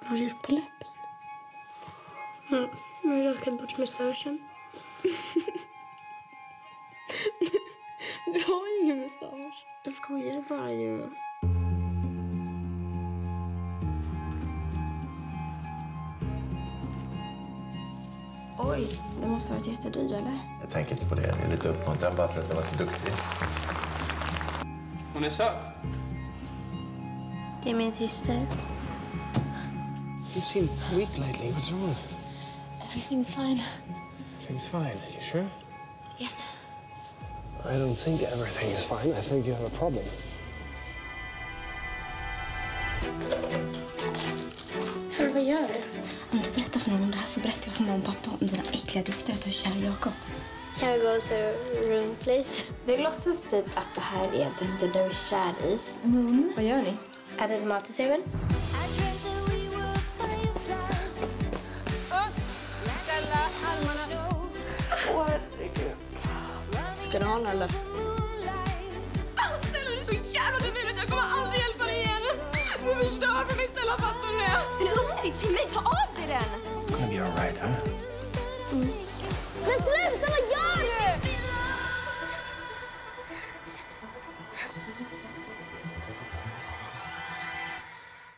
Vad har du gjort på läppen? Jag har rakat bort mustaschen. Du har ingen mustasch. Jag skojar bara ju. Oj, det måste ha varit jättedyrt, eller? Jag tänker inte på det. Jag är lite uppmuntrad bara för att jag var så duktig. Hon är söt. Det är min syster. You seem weak lately. What's wrong? Everything's fine. Everything's fine. You sure? Yes. I don't think everything's fine. I think you have a problem. Hör, vad gör du? Om du berättar för någon om det här så berättar jag för mamma och pappa om dina äckliga dikter att du är kär i Jakob. Can I go to the room, please? Du låtsas typ att det här är den du är kär i. Vad gör ni? Äter tomatsuren? Ställa armarna. Åh, herregud. Ska du ha den eller? Stella, du är så jävla dum att jag kommer aldrig hjälpa dig igen. Du förstör för mig, Stella, fattar du det? Är det uppsikt till mig? Ta av dig den! It's gonna be all right, huh? Men sluta, vad